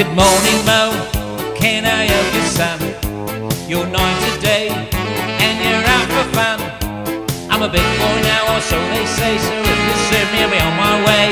Good morning, Mo. Can I help you, son? You're 9 today, and you're out for fun. I'm a big boy now, or so they say, so if you serve me, I'll be on my way.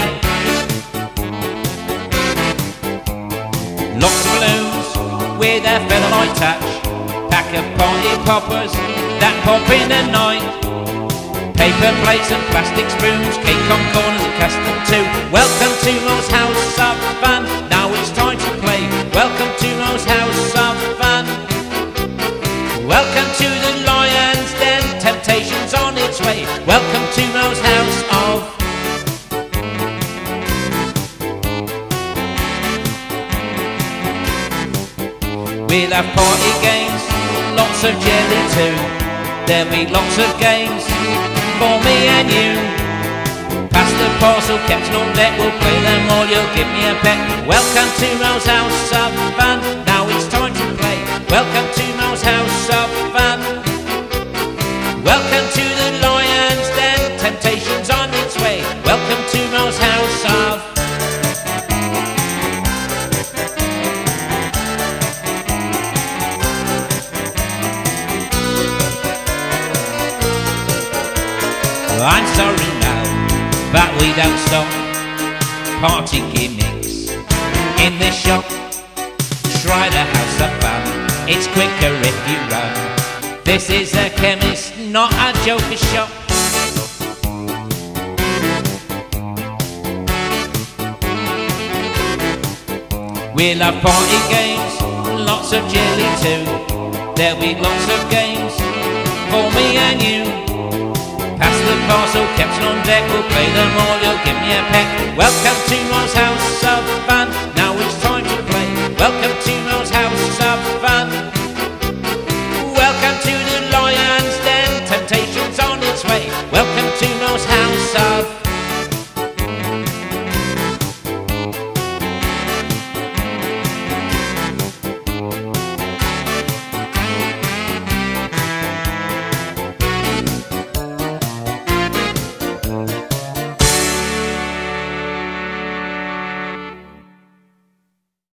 Lots of balloons with a featherlight touch. Pack of party poppers that pop in the night. Paper plates and plastic spoons, cake on corners accustomed to. Welcome to Mo's House of Fun. Now it's time to play. Welcome to Mo's House of Fun. Welcome to the Lion's Den. Temptation's on its way. Welcome to Mo's House of Fun. We'll have party games, lots of jelly too. There'll be lots of games for me and you. Pass the parcel, Captain on deck, we'll play them all, you'll give me a peck. Welcome to Mo's House of Fun. Now it's time to play. Welcome to Mo's House of Fun. Welcome to the Lion's Den. Temptation's on its way. Welcome to Mo's House of Fun. I'm sorry now, but we don't stop. Party gimmicks in the shop. Try the House of Fun, it's quicker if you run. This is a chemist, not a joker shop. We'll have party games, lots of jelly too. There'll be lots of games for me and you. Pass the parcel, Captain on deck, we'll play them all, you'll give me a peck. Welcome to Mo's House of Fun. Now it's time to play. Welcome to Mo's House of Fun. Welcome to the Lion's Den. Temptation's on its way. Welcome